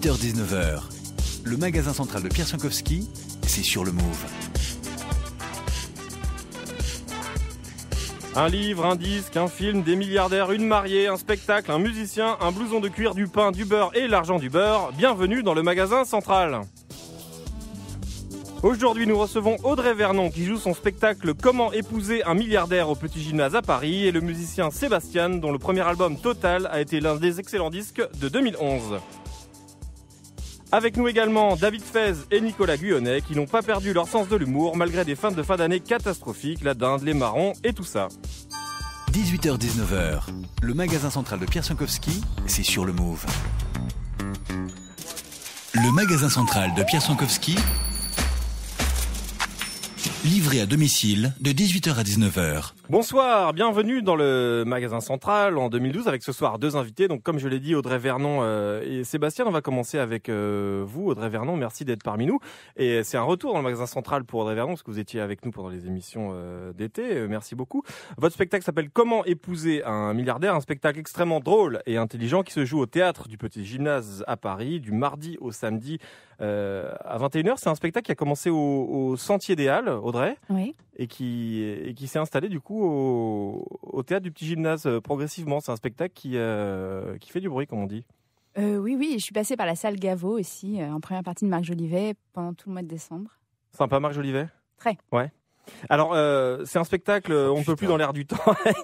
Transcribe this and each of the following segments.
18h-19h, le magasin central de Pierre Ciankowski, c'est sur le Move. Un livre, un disque, un film, des milliardaires, une mariée, un spectacle, un musicien, un blouson de cuir, du pain, du beurre et l'argent du beurre. Bienvenue dans le magasin central. Aujourd'hui, nous recevons Audrey Vernon qui joue son spectacle Comment épouser un milliardaire au Petit Gymnase à Paris et le musicien Sébastien dont le premier album Total a été l'un des excellents disques de 2011. Avec nous également David Fez et Nicolas Guyonnet qui n'ont pas perdu leur sens de l'humour malgré des fins de fin d'année catastrophiques, la dinde, les marrons et tout ça. 18h-19h, le magasin central de Pierre Ciankowski, c'est sur le Move. Le magasin central de Pierre Ciankowski, livré à domicile de 18h à 19h. Bonsoir, bienvenue dans le magasin central en 2012 avec ce soir deux invités. Donc comme je l'ai dit, Audrey Vernon et Sébastien, on va commencer avec vous. Audrey Vernon, merci d'être parmi nous. Et c'est un retour dans le magasin central pour Audrey Vernon parce que vous étiez avec nous pendant les émissions d'été. Merci beaucoup. Votre spectacle s'appelle Comment épouser un milliardaire, un spectacle extrêmement drôle et intelligent qui se joue au théâtre du Petit Gymnase à Paris du mardi au samedi à 21h. C'est un spectacle qui a commencé au Sentier des Halles, Audrey. Oui. Et qui s'est installé du coup au théâtre du Petit Gymnase progressivement. C'est un spectacle qui fait du bruit, comme on dit. Oui, je suis passée par la salle Gaveau aussi, en première partie de Marc Jolivet pendant tout le mois de décembre. Sympa, Marc Jolivet ? Très. Ouais. Alors, c'est un spectacle, on ne peut plus dans l'air du temps avec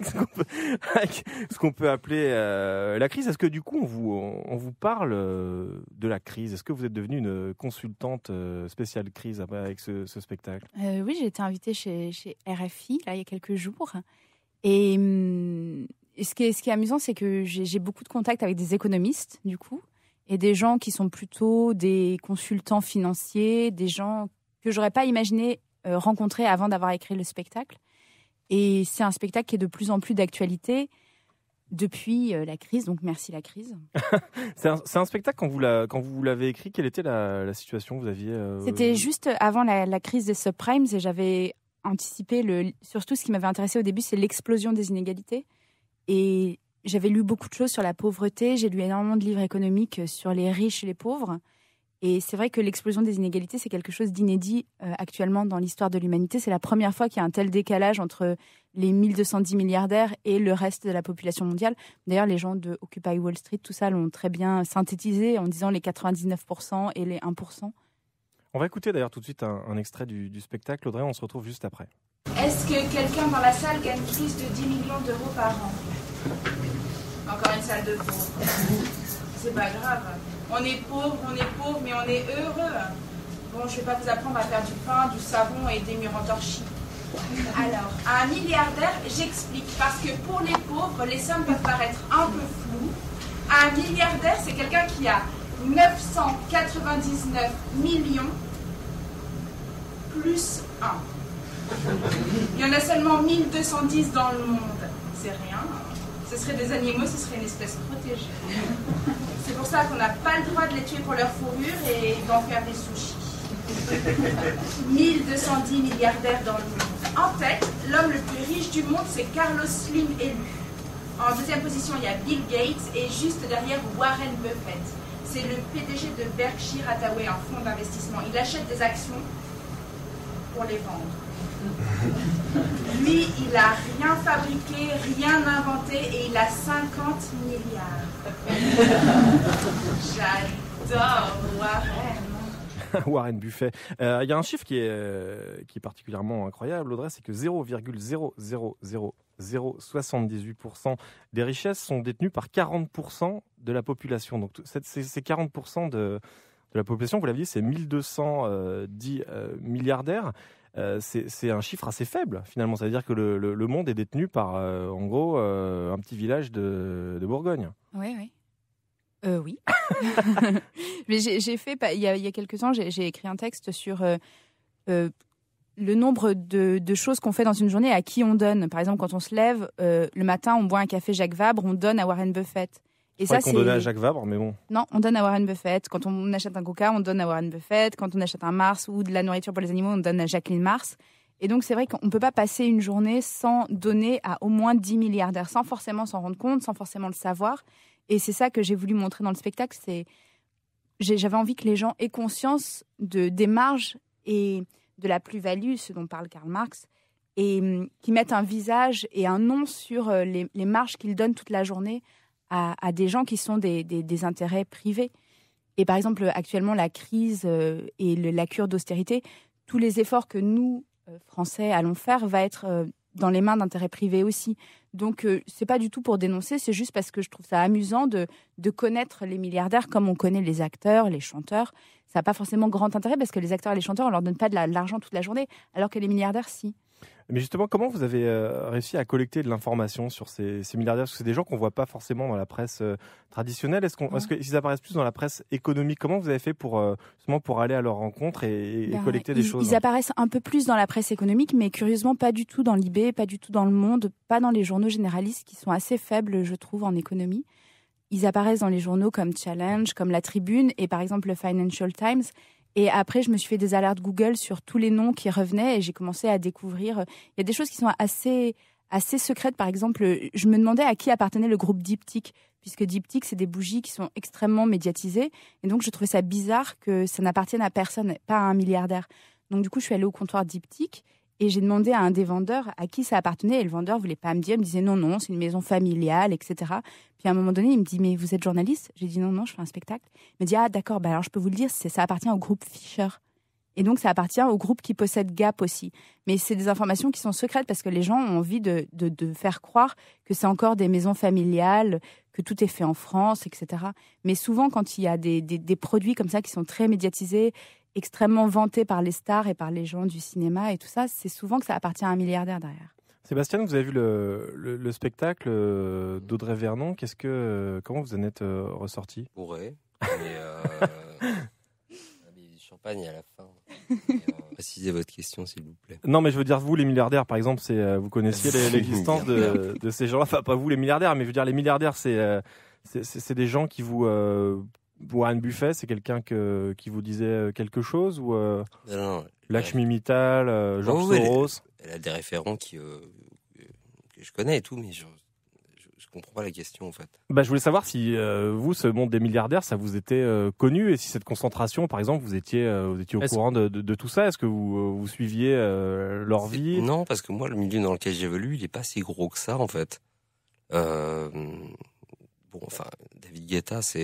ce qu'on peut appeler la crise. Est-ce que du coup, on vous parle de la crise ? Est-ce que vous êtes devenue une consultante spéciale crise avec ce spectacle ? Oui, j'ai été invitée chez RFI là, il y a quelques jours. Et ce qui est amusant, c'est que j'ai beaucoup de contacts avec des économistes, du coup, et des gens qui sont plutôt des consultants financiers, des gens que j'aurais pas imaginé rencontré avant d'avoir écrit le spectacle. Et c'est un spectacle qui est de plus en plus d'actualité depuis la crise, donc merci la crise. C'est un spectacle, quand vous l'avez écrit, quelle était la situation que vous aviez C'était juste avant la crise des subprimes et j'avais anticipé, surtout ce qui m'avait intéressé au début, c'est l'explosion des inégalités. Et j'avais lu beaucoup de choses sur la pauvreté, j'ai lu énormément de livres économiques sur les riches et les pauvres. Et c'est vrai que l'explosion des inégalités, c'est quelque chose d'inédit actuellement dans l'histoire de l'humanité. C'est la première fois qu'il y a un tel décalage entre les 1210 milliardaires et le reste de la population mondiale. D'ailleurs, les gens de Occupy Wall Street, tout ça, l'ont très bien synthétisé en disant les 99% et les 1%. On va écouter d'ailleurs tout de suite un extrait du spectacle. Audrey, on se retrouve juste après. Est-ce que quelqu'un dans la salle gagne plus de 10 millions d'euros par an ? Encore une salle de pauvres. C'est pas grave. On est pauvre, mais on est heureux. Bon, je vais pas vous apprendre à faire du pain, du savon et des murs en torchis. Alors, un milliardaire, j'explique. Parce que pour les pauvres, les sommes peuvent paraître un peu floues. Un milliardaire, c'est quelqu'un qui a 999 millions plus 1. Il y en a seulement 1210 dans le monde. C'est rien. Ce seraient des animaux, ce serait une espèce protégée. C'est pour ça qu'on n'a pas le droit de les tuer pour leur fourrure et d'en faire des sushis. 1210 milliardaires dans le monde. En tête, l'homme le plus riche du monde, c'est Carlos Slim élu. En deuxième position, il y a Bill Gates et juste derrière, Warren Buffett. C'est le PDG de Berkshire Hathaway, un fonds d'investissement. Il achète des actions pour les vendre. Lui, il n'a rien fabriqué, rien inventé et il a 50 milliards. J'adore Warren. Warren Buffett. Il y a un chiffre qui est particulièrement incroyable, Audrey, c'est que 0,00078% des richesses sont détenues par 40% de la population. Donc ces 40% de la population, vous l'avez dit, c'est 1210 milliardaires. C'est un chiffre assez faible, finalement. Ça veut dire que le monde est détenu par, en gros, un petit village de Bourgogne. Oui. Oui. Mais j'ai fait, il y a quelques temps, j'ai écrit un texte sur le nombre de choses qu'on fait dans une journée, à qui on donne. Par exemple, quand on se lève, le matin, on boit un café Jacques Vabre, on donne à Warren Buffett. Et ça, qu'on donnait à Jacques Vabre, mais bon. Non, on donne à Warren Buffett. Quand on achète un Coca, on donne à Warren Buffett. Quand on achète un Mars ou de la nourriture pour les animaux, on donne à Jacqueline Mars. Et donc, c'est vrai qu'on ne peut pas passer une journée sans donner à au moins 10 milliardaires, sans forcément s'en rendre compte, sans forcément le savoir. Et c'est ça que j'ai voulu montrer dans le spectacle, c'est j'avais envie que les gens aient conscience des marges et de la plus-value, ce dont parle Karl Marx, et qui mettent un visage et un nom sur les marges qu'ils donnent toute la journée à des gens qui sont des intérêts privés. Et par exemple, actuellement, la crise et la cure d'austérité, tous les efforts que nous, Français, allons faire va être dans les mains d'intérêts privés aussi. Donc, c'est pas du tout pour dénoncer, c'est juste parce que je trouve ça amusant de connaître les milliardaires comme on connaît les acteurs, les chanteurs. Ça n'a pas forcément grand intérêt parce que les acteurs et les chanteurs, on leur donne pas de l'argent toute la journée, alors que les milliardaires, si. Mais justement, comment vous avez réussi à collecter de l'information sur ces milliardaires? Parce que c'est des gens qu'on ne voit pas forcément dans la presse traditionnelle. Est-ce qu'ils apparaissent plus dans la presse économique? Comment vous avez fait pour aller à leur rencontre et collecter des choses? Ils apparaissent un peu plus dans la presse économique, mais curieusement pas du tout dans l'IB, pas du tout dans Le Monde, pas dans les journaux généralistes qui sont assez faibles, je trouve, en économie. Ils apparaissent dans les journaux comme Challenge, comme La Tribune et par exemple le Financial Times. Et après, je me suis fait des alertes Google sur tous les noms qui revenaient et j'ai commencé à découvrir. Il y a des choses qui sont assez secrètes. Par exemple, je me demandais à qui appartenait le groupe Diptyque, puisque Diptyque, c'est des bougies qui sont extrêmement médiatisées. Et donc, je trouvais ça bizarre que ça n'appartienne à personne, pas à un milliardaire. Donc, du coup, je suis allée au comptoir Diptyque et j'ai demandé à un des vendeurs à qui ça appartenait. Et le vendeur voulait pas me dire, il me disait non, c'est une maison familiale, etc. Puis à un moment donné, il me dit, mais vous êtes journaliste? J'ai dit non, je fais un spectacle. Il me dit, ah d'accord, alors je peux vous le dire, ça appartient au groupe Fischer. Et donc ça appartient au groupe qui possède Gap aussi. Mais c'est des informations qui sont secrètes parce que les gens ont envie de faire croire que c'est encore des maisons familiales, que tout est fait en France, etc. Mais souvent, quand il y a des produits comme ça qui sont très médiatisés, extrêmement vantés par les stars et par les gens du cinéma et tout ça, c'est souvent que ça appartient à un milliardaire derrière. Sébastien, vous avez vu le spectacle d'Audrey Vernon. Comment vous en êtes ressorti? Pourrait, mais du champagne à la fin. Précisez votre question, s'il vous plaît. Non, mais je veux dire, vous, les milliardaires, par exemple, vous connaissiez l'existence de ces gens-là. Enfin, pas vous, les milliardaires, mais je veux dire, les milliardaires, c'est des gens qui vous... Warren Buffett, c'est quelqu'un qui vous disait quelque chose ou non, Lakshmi Mittal, George Soros? Elle a des référents que je connais et tout, mais je comprends pas la question en fait. Je voulais savoir si vous, ce monde des milliardaires, ça vous était connu et si cette concentration, par exemple, vous étiez au courant de tout ça. Est-ce que vous suiviez leur vie? Non, parce que moi, le milieu dans lequel j'évolue, il est pas si gros que ça en fait. David Guetta, c'est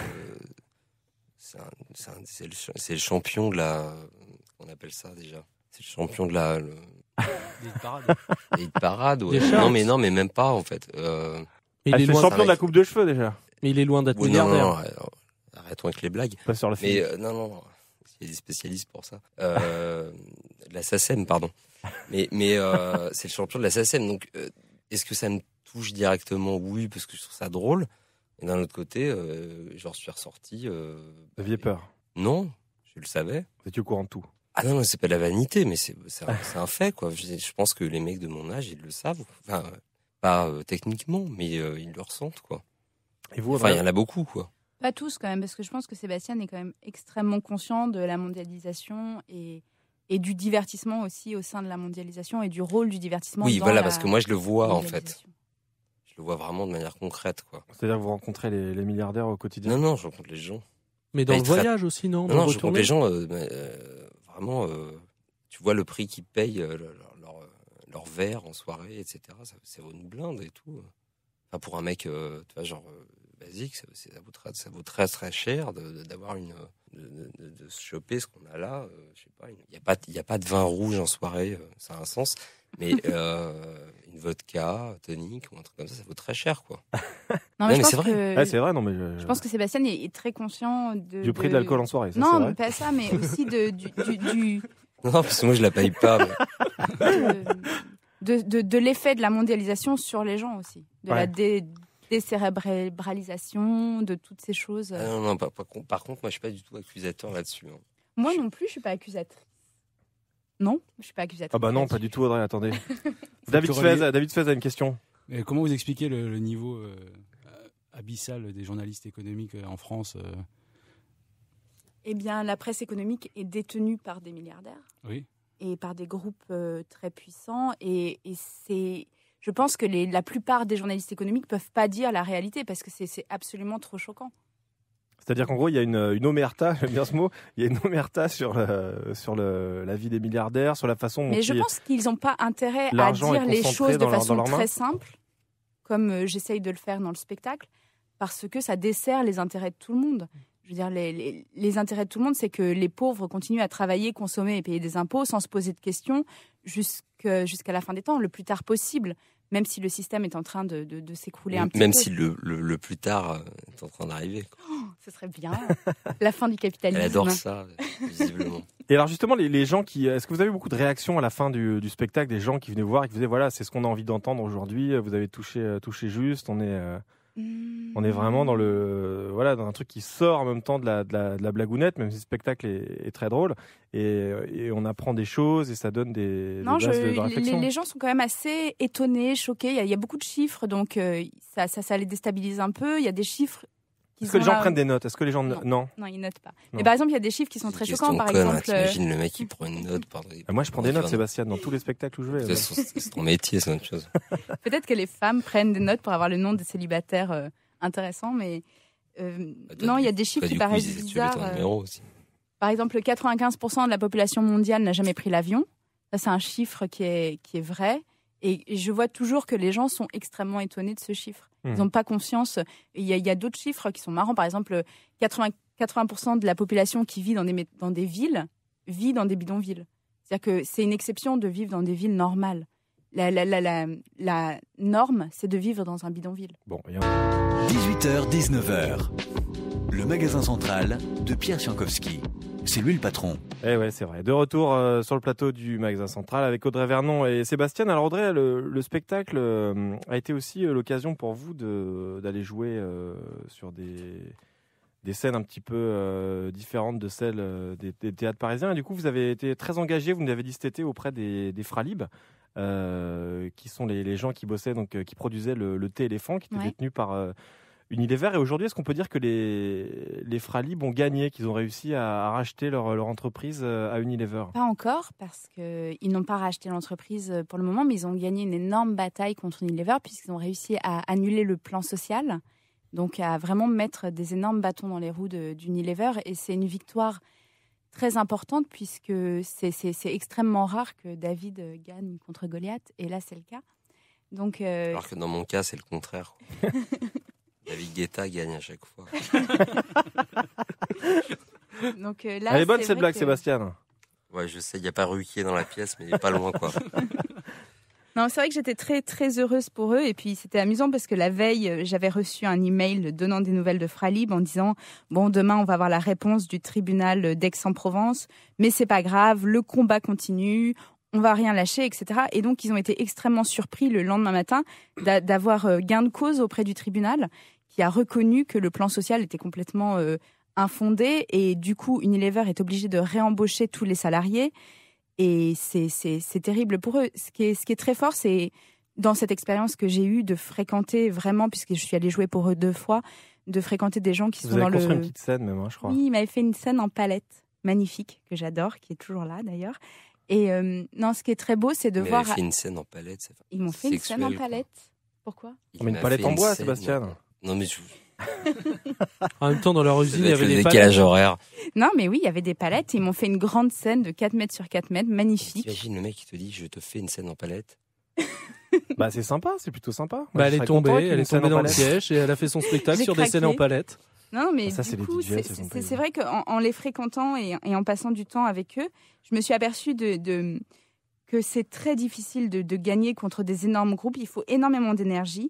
le champion de la... On appelle ça déjà. C'est le champion de la... Les parades, ouais. Non, mais même pas, en fait. C'est le champion de la coupe de cheveux, déjà. Mais il est loin d'être milliardaire. Non, arrêtons avec les blagues. Pas sur le film. Mais non, il y a des spécialistes pour ça. La SACEM, pardon. Mais c'est le champion de la SACEM. Donc, est-ce que ça me touche directement? Oui, parce que je trouve ça drôle. Et d'un autre côté, j'en suis ressorti... Vous aviez peur? Non, je le savais. Vous étiez au courant de tout? Ah non, c'est pas de la vanité, mais c'est un fait, quoi. Je pense que les mecs de mon âge, ils le savent. Enfin, pas techniquement, mais ils le ressentent, quoi. Et vous, il y en a beaucoup, quoi. Pas tous, quand même, parce que je pense que Sébastien est quand même extrêmement conscient de la mondialisation et du divertissement aussi au sein de la mondialisation et du rôle du divertissement. Oui, voilà, parce que moi, je le vois, en fait. Je le vois vraiment de manière concrète, quoi. C'est-à-dire que vous rencontrez les milliardaires au quotidien? Non, je rencontre les gens. Mais dans le voyage aussi, non? Non, je rencontre les gens, vraiment, tu vois le prix qu'ils payent leur verre en soirée, etc. Ça vaut une blinde et tout. Enfin, pour un mec, tu vois, genre basique, ça vaut très très cher d'avoir de se choper ce qu'on a là. Je sais pas, il y a pas de vin rouge en soirée, ça a un sens. Mais une vodka, tonique ou un truc comme ça vaut très cher, quoi. Non, mais c'est vrai. Ouais, c'est vrai, non, mais je pense que Sébastien est très conscient du prix de l'alcool en soirée. Ça, non, c'est vrai. pas ça, mais aussi du Non, parce que moi je la paye pas. de l'effet de la mondialisation sur les gens aussi, la décérébralisation, de toutes ces choses. Non, par contre, moi je suis pas du tout accusateur là-dessus. Hein. Moi non plus, je suis pas accusatrice. Non, je suis pas accusatrice. Ah bah non, pas du tout, Audrey, attendez. David Fez a une question. Mais comment vous expliquez le niveau abyssal des journalistes économiques en France Eh bien, la presse économique est détenue par des milliardaires. Oui. Et par des groupes très puissants. Et c'est... Je pense que la plupart des journalistes économiques ne peuvent pas dire la réalité parce que c'est absolument trop choquant. C'est-à-dire qu'en gros, il y a une omerta, j'aime bien ce mot, il y a une omerta sur la vie des milliardaires, sur la façon dont Mais je pense qu'ils n'ont pas intérêt à dire les choses de façon très simple, comme j'essaye de le faire dans le spectacle, parce que ça dessert les intérêts de tout le monde. Je veux dire, les intérêts de tout le monde, c'est que les pauvres continuent à travailler, consommer et payer des impôts sans se poser de questions jusqu'à la fin des temps, le plus tard possible, même si le système est en train de s'écrouler un petit peu. Même si le plus tard est en train d'arriver. Ce serait bien. La fin du capitalisme. Elle adore ça, visiblement. Et alors justement, les gens est-ce que vous avez beaucoup de réactions à la fin du spectacle, des gens qui venaient vous voir et qui vous disaient voilà, c'est ce qu'on a envie d'entendre aujourd'hui, vous avez touché juste, on est vraiment dans dans un truc qui sort en même temps de la blagounette, même si le spectacle est très drôle et on apprend des choses et ça donne des bases de réflexion. Les gens sont quand même assez étonnés, choqués. Il y a beaucoup de chiffres, donc ça les déstabilise un peu. Il y a des chiffres. Est-ce que les gens prennent des notes? Est-ce que les gens non, ils notent pas. Non. Mais par exemple, il y a des chiffres qui sont très choquants. Par exemple, t'imagines le mec qui prend une note. Moi, je prends des notes, Sébastien, dans tous les spectacles où je vais. C'est ton métier, c'est autre chose. Peut-être que les femmes prennent des notes pour avoir le nom des célibataires intéressants, mais non, il y a des chiffres qui paraissent bizarres. Par exemple, 95% de la population mondiale n'a jamais pris l'avion. Ça, c'est un chiffre qui est vrai. Et je vois toujours que les gens sont extrêmement étonnés de ce chiffre. Ils n'ont pas conscience. Il y a d'autres chiffres qui sont marrants. Par exemple, 80% de la population qui vit dans des villes vit dans des bidonvilles. C'est-à-dire que c'est une exception de vivre dans des villes normales. La norme, c'est de vivre dans un bidonville. Bon, 18h, 19h. Le magasin central de Pierre Ciankowski. C'est lui le patron. Eh ouais, c'est vrai. De retour sur le plateau du magasin central avec Audrey Vernon et Sébastien. Alors Audrey, le spectacle a été aussi l'occasion pour vous d'aller jouer sur des scènes un petit peu différentes de celles des théâtres parisiens. Et du coup, vous avez été très engagé, vous nous avez dit cet été, auprès des Fralib, qui sont les gens qui bossaient, donc qui produisaient le thé éléphant, qui était détenu par Unilever. Et aujourd'hui, est-ce qu'on peut dire que les Fralib ont gagné, qu'ils ont réussi à racheter leur entreprise à Unilever? Pas encore, parce qu'ils n'ont pas racheté l'entreprise pour le moment, mais ils ont gagné une énorme bataille contre Unilever, puisqu'ils ont réussi à annuler le plan social, donc à vraiment mettre des énormes bâtons dans les roues d'Unilever. Et c'est une victoire très importante, puisque c'est extrêmement rare que David gagne contre Goliath, et là, c'est le cas. Donc, alors que dans mon cas, c'est le contraire. David Guetta gagne à chaque fois. Donc, là, elle est bonne cette blague, Sébastien. Ouais, je sais, il n'y a pas Ruquier dans la pièce, mais il n'est pas loin, quoi. Non, c'est vrai que j'étais très, très heureuse pour eux. Et puis, c'était amusant parce que la veille, j'avais reçu un email donnant des nouvelles de Fralib en disant « Bon, demain, on va avoir la réponse du tribunal d'Aix-en-Provence, mais c'est pas grave, le combat continue. On va rien lâcher, etc. » Et donc, ils ont été extrêmement surpris le lendemain matin d'avoir gain de cause auprès du tribunal, qui a reconnu que le plan social était complètement infondé. Et du coup, Unilever est obligé de réembaucher tous les salariés. Et c'est terrible pour eux. Ce qui est très fort, c'est dans cette expérience que j'ai eue de fréquenter vraiment, puisque je suis allée jouer pour eux 2 fois, de fréquenter des gens qui sont dans le... Vous avez construit une petite scène même, je crois. Oui, ils m'avaient fait une scène en palette magnifique, que j'adore, qui est toujours là d'ailleurs. Et non, ce qui est très beau, c'est de voir... Ils m'ont fait une scène en palette. Ils m'ont fait une scène en palette. Pourquoi? Mais une palette en bois, Sébastien. Non, mais en même temps, dans leur usine, il y avait des décalage horaire. Non, mais oui, il y avait des palettes. Ils m'ont fait une grande scène de 4 mètres sur 4 mètres, magnifique. T'imagines le mec qui te dit, je te fais une scène en palette. Bah, c'est sympa, c'est plutôt sympa. Elle est tombée dans le piège et elle a fait son spectacle sur des scènes en palette. Non, mais du coup, c'est vrai qu'en les fréquentant et en passant du temps avec eux, je me suis aperçue que c'est très difficile de gagner contre des énormes groupes. Il faut énormément d'énergie.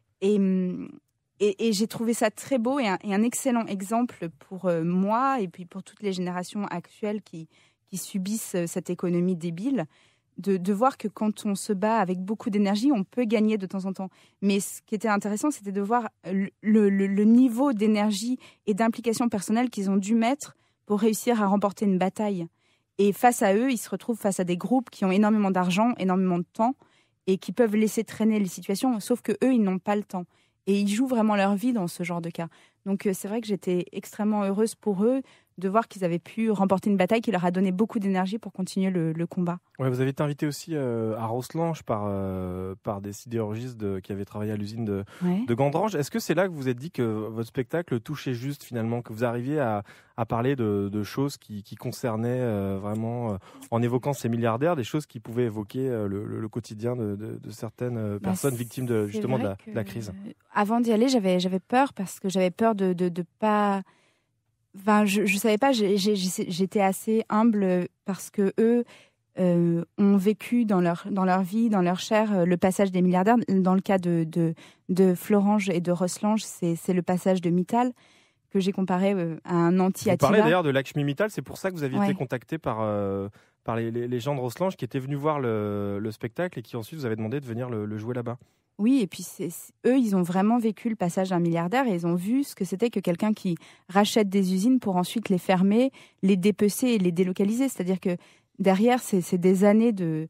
Et j'ai trouvé ça très beau et un excellent exemple pour moi et puis pour toutes les générations actuelles qui subissent cette économie débile, de voir que quand on se bat avec beaucoup d'énergie, on peut gagner de temps en temps. Mais ce qui était intéressant, c'était de voir le niveau d'énergie et d'implication personnelle qu'ils ont dû mettre pour réussir à remporter une bataille. Et face à eux, ils se retrouvent face à des groupes qui ont énormément d'argent, énormément de temps et qui peuvent laisser traîner les situations, sauf que eux, ils n'ont pas le temps. Et ils jouent vraiment leur vie dans ce genre de cas. Donc c'est vrai que j'étais extrêmement heureuse pour eux de voir qu'ils avaient pu remporter une bataille qui leur a donné beaucoup d'énergie pour continuer le combat. Ouais, vous avez été invité aussi à Rosselange par des sidérurgistes qui avaient travaillé à l'usine de Gandrange. Est-ce que c'est là que vous vous êtes dit que votre spectacle touchait juste finalement, que vous arriviez à parler de choses qui concernaient vraiment, en évoquant ces milliardaires, des choses qui pouvaient évoquer le quotidien de certaines personnes victimes de la crise? Avant d'y aller, j'avais peur parce que j'avais peur de pas... Enfin, je savais pas, j'étais assez humble parce que eux ont vécu dans leur vie, dans leur chair, le passage des milliardaires. Dans le cas de Florange et de Rosselange, c'est le passage de Mittal que j'ai comparé à un anti-Attila. Vous parlez d'ailleurs de Lakshmi Mittal, c'est pour ça que vous aviez été contacté par les gens de Rosselange qui étaient venus voir le spectacle et qui ensuite vous avaient demandé de venir le jouer là-bas. Oui, et puis eux, ils ont vraiment vécu le passage d'un milliardaire et ils ont vu ce que c'était que quelqu'un qui rachète des usines pour ensuite les fermer, les dépecer et les délocaliser. C'est-à-dire que derrière, c'est des années de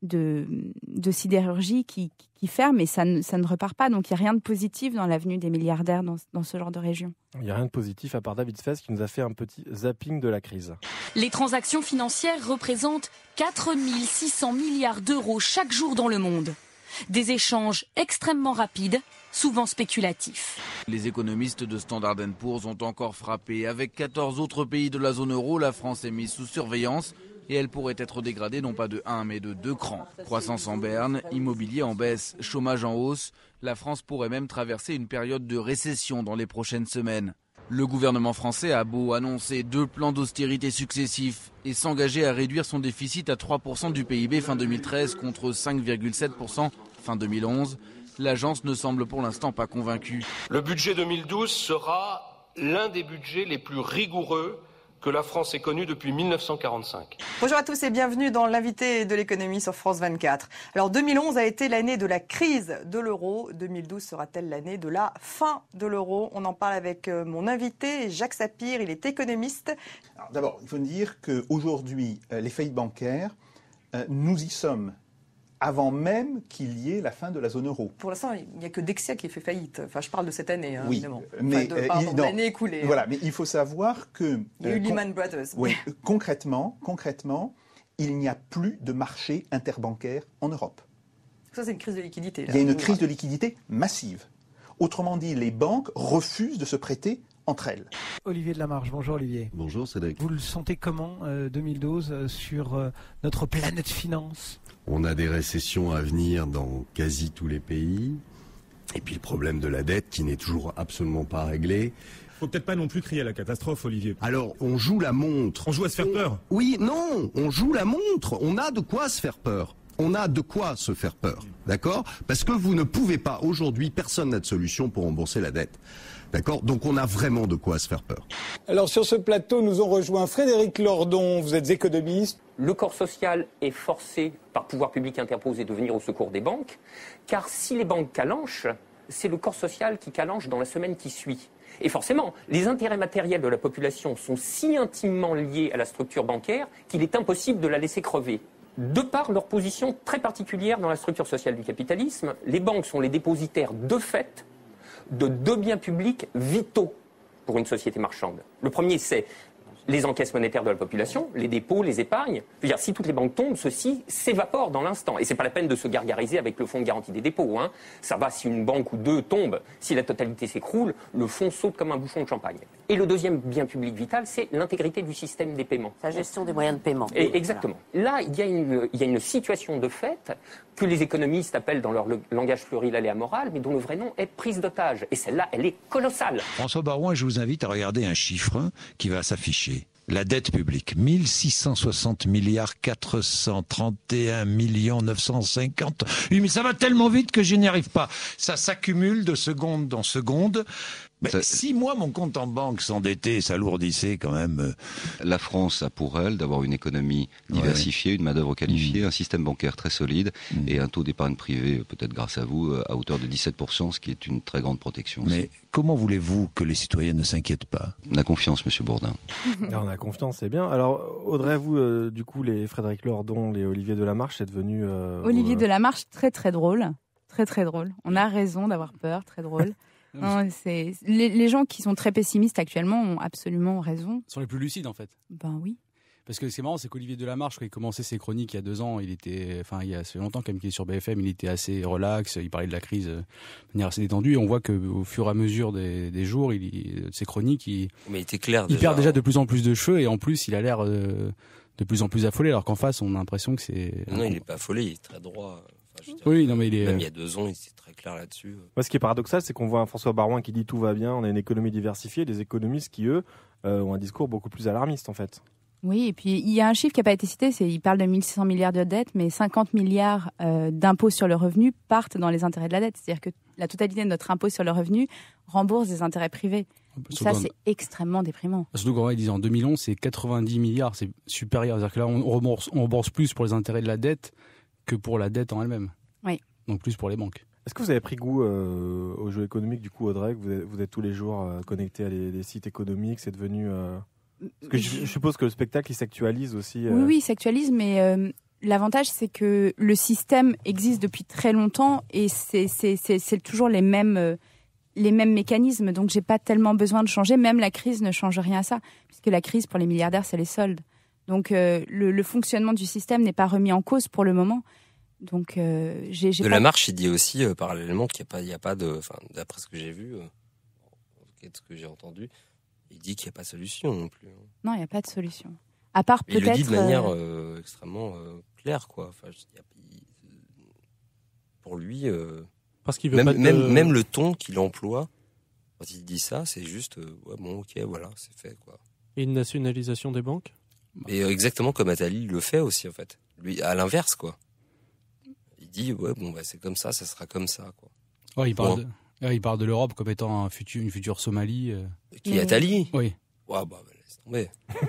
sidérurgie qui ferment et ça ne repart pas. Donc il n'y a rien de positif dans la venue des milliardaires dans ce genre de région. Il n'y a rien de positif à part David Fess qui nous a fait un petit zapping de la crise. Les transactions financières représentent 4 600 milliards d'euros chaque jour dans le monde. Des échanges extrêmement rapides, souvent spéculatifs. Les économistes de Standard & Poor's ont encore frappé. Avec 14 autres pays de la zone euro, la France est mise sous surveillance et elle pourrait être dégradée non pas de 1 mais de 2 crans. Croissance en berne, immobilier en baisse, chômage en hausse. La France pourrait même traverser une période de récession dans les prochaines semaines. Le gouvernement français a beau annoncer 2 plans d'austérité successifs et s'engager à réduire son déficit à 3% du PIB fin 2013 contre 5,7% fin 2011, l'agence ne semble pour l'instant pas convaincue. Le budget 2012 sera l'un des budgets les plus rigoureux que la France ait connu depuis 1945. Bonjour à tous et bienvenue dans l'invité de l'économie sur France 24. Alors 2011 a été l'année de la crise de l'euro. 2012 sera-t-elle l'année de la fin de l'euro? On en parle avec mon invité, Jacques Sapir, il est économiste. Alors, d'abord, il faut dire qu'aujourd'hui, les faillites bancaires, nous y sommes avant même qu'il y ait la fin de la zone euro. Pour l'instant, il n'y a que Dexia qui fait faillite. Enfin, je parle de cette année, oui, évidemment. Mais de l'année écoulée. Voilà, mais il faut savoir que... Il y a eu Lehman Brothers. Oui, concrètement, il n'y a plus de marché interbancaire en Europe. Ça, c'est une crise de liquidité. Là. Il y a une crise de liquidité massive. Autrement dit, les banques refusent de se prêter entre elles. Olivier de Lamarche, bonjour Olivier. Bonjour Cédric. Vous le sentez comment 2012 sur notre planète finance? On a des récessions à venir dans quasi tous les pays. Et puis le problème de la dette qui n'est toujours absolument pas réglé. Faut peut-être pas non plus crier à la catastrophe, Olivier. Alors, on joue la montre. On joue à se faire peur. Oui, non, on joue la montre. On a de quoi se faire peur. On a de quoi se faire peur, d'accord? Parce que vous ne pouvez pas, aujourd'hui, personne n'a de solution pour rembourser la dette. D'accord? Donc on a vraiment de quoi se faire peur. Alors sur ce plateau, nous ont rejoint Frédéric Lordon, vous êtes économiste. Le corps social est forcé par pouvoir public interposé de venir au secours des banques, car si les banques calanchent, c'est le corps social qui calanche dans la semaine qui suit. Et forcément, les intérêts matériels de la population sont si intimement liés à la structure bancaire qu'il est impossible de la laisser crever. De par leur position très particulière dans la structure sociale du capitalisme, les banques sont les dépositaires de fait de 2 biens publics vitaux pour une société marchande. Le premier, c'est les encaisses monétaires de la population, les dépôts, les épargnes. Je veux dire, si toutes les banques tombent, ceci s'évapore dans l'instant. Et c'est pas la peine de se gargariser avec le fonds de garantie des dépôts. Ça va si une banque ou 2 tombe. Si la totalité s'écroule, le fonds saute comme un bouchon de champagne. Et le deuxième bien public vital, c'est l'intégrité du système des paiements. La gestion des moyens de paiement. Et exactement. Là, il y a une situation de fait que les économistes appellent dans leur langage fleuri l'aléa moral, mais dont le vrai nom est prise d'otage. Et celle-là, elle est colossale. François Baroin, je vous invite à regarder un chiffre qui va s'afficher. La dette publique, 1660 milliards 431 millions 950. Oui, mais ça va tellement vite que je n'y arrive pas. Ça s'accumule de seconde en seconde. Mais si moi, mon compte en banque s'endettait, s'alourdissait quand même. La France a pour elle d'avoir une économie diversifiée, une main-d'œuvre qualifiée, un système bancaire très solide et un taux d'épargne privée, peut-être grâce à vous, à hauteur de 17%, ce qui est une très grande protection. Mais comment voulez-vous que les citoyens ne s'inquiètent pas? On a confiance, Monsieur Bourdin. On a confiance, c'est bien. Alors, Audrey, vous, du coup, les Frédéric Lordon, les Olivier Delamarche, c'est devenu... Olivier Delamarche, très très drôle. Très très drôle. On a raison d'avoir peur, très drôle. Non, les gens qui sont très pessimistes actuellement ont absolument raison. Ils sont les plus lucides en fait. Ben oui. Parce que c'est marrant, c'est qu'Olivier Delamarche, quand il commençait ses chroniques il y a 2 ans, il y a assez longtemps quand même qu'il est sur BFM, il était assez relax, il parlait de la crise de manière assez détendue, et on voit qu'au fur et à mesure des jours, ses chroniques, Mais il était clair. Il perd déjà de plus en plus de cheveux, et en plus, il a l'air de plus en plus affolé, alors qu'en face, on a l'impression que c'est... Non, il n'est pas affolé, il est très droit. Oui, non, mais il est... Même il y a 2 ans, il était très clair là-dessus. Moi, ce qui est paradoxal, c'est qu'on voit un François Baroin qui dit tout va bien, on a une économie diversifiée, des économistes qui, eux, ont un discours beaucoup plus alarmiste, en fait. Oui, et puis il y a un chiffre qui n'a pas été cité, il parle de 1600 milliards de dettes, mais 50 milliards d'impôts sur le revenu partent dans les intérêts de la dette. C'est-à-dire que la totalité de notre impôt sur le revenu rembourse des intérêts privés. Et ça, c'est extrêmement déprimant. Surtout quand il disait en 2011, c'est 90 milliards, c'est supérieur. C'est-à-dire que là, on rembourse plus pour les intérêts de la dette que pour la dette en elle-même. Oui. Donc plus pour les banques. Est-ce que vous avez pris goût aux jeux économiques, du coup, Audrey, vous êtes tous les jours connecté à des sites économiques, c'est devenu... Parce que je suppose que le spectacle, il s'actualise aussi. Oui, il s'actualise, mais l'avantage, c'est que le système existe depuis très longtemps et c'est toujours les mêmes mécanismes. Donc, j'ai pas tellement besoin de changer. Même la crise ne change rien à ça, puisque la crise, pour les milliardaires, c'est les soldes. Donc, le fonctionnement du système n'est pas remis en cause pour le moment. Donc, Delamarche, il dit aussi, parallèlement, qu'il n'y a pas de... Enfin, d'après ce que j'ai vu, ce que j'ai entendu, il dit qu'il n'y a pas de solution non plus. Non, il n'y a pas de solution. À part peut-être... Il le dit de manière extrêmement claire, quoi. Enfin, pour lui, parce qu'il veut même le ton qu'il emploie, quand il dit ça, c'est juste, ouais, bon, ok, voilà, c'est fait, quoi. Et une nationalisation des banques ? Et exactement comme Attali le fait aussi, en fait. Lui, à l'inverse, quoi. Il dit, ouais, bon, bah, c'est comme ça sera comme ça, quoi. Ouais, il parle de l'Europe comme étant une future Somalie. Qui est Attali ? Oui. Ouais, bah, laisse tomber.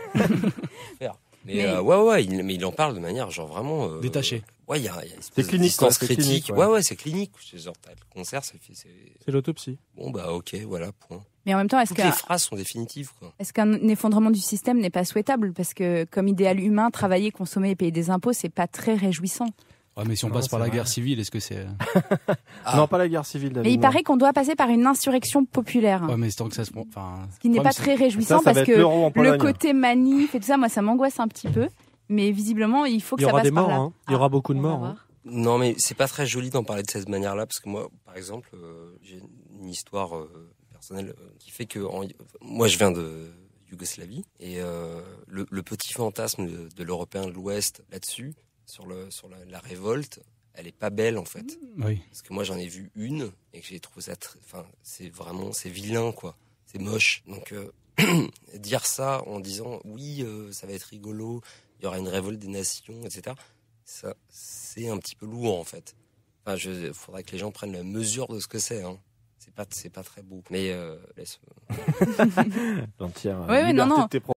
Mais il en parle de manière, genre, vraiment... détachée. Ouais, il y a une espèce c'est de clinique, distance quoi, critique. Ouais, c'est clinique. Genre, t'as le concert, c'est l'autopsie. Bon, bah, ok, voilà, point. Mais en même temps, toutes les phrases sont définitives, quoi. Est-ce qu'un effondrement du système n'est pas souhaitable ? Parce que, comme idéal humain, travailler, consommer et payer des impôts, c'est pas très réjouissant. Ouais, mais si on passe par la guerre civile, est-ce que c'est... Non, pas la guerre civile, David. Mais il paraît qu'on doit passer par une insurrection populaire. Ouais, mais c'est tant que ça se... Enfin, ce qui n'est pas très réjouissant parce que le côté manif et tout ça, moi, ça m'angoisse un petit peu. Mais visiblement, il faut que ça passe par là. Hein. Il y aura beaucoup de morts. Hein. Non, mais c'est pas très joli d'en parler de cette manière-là, parce que moi, par exemple, j'ai une histoire personnelle qui fait que... moi, je viens de Yougoslavie, et le petit fantasme de l'Européen de l'Ouest là-dessus, sur la révolte, elle est pas belle en fait. Oui. Parce que moi j'en ai vu une et que j'ai trouvé ça, c'est vilain quoi, c'est moche. Donc dire ça en disant oui ça va être rigolo, il y aura une révolte des nations, etc. Ça c'est un petit peu lourd en fait. Enfin, faudrait que les gens prennent la mesure de ce que c'est. Hein. C'est pas très beau. Mais laisse. L'entière. Oui, non.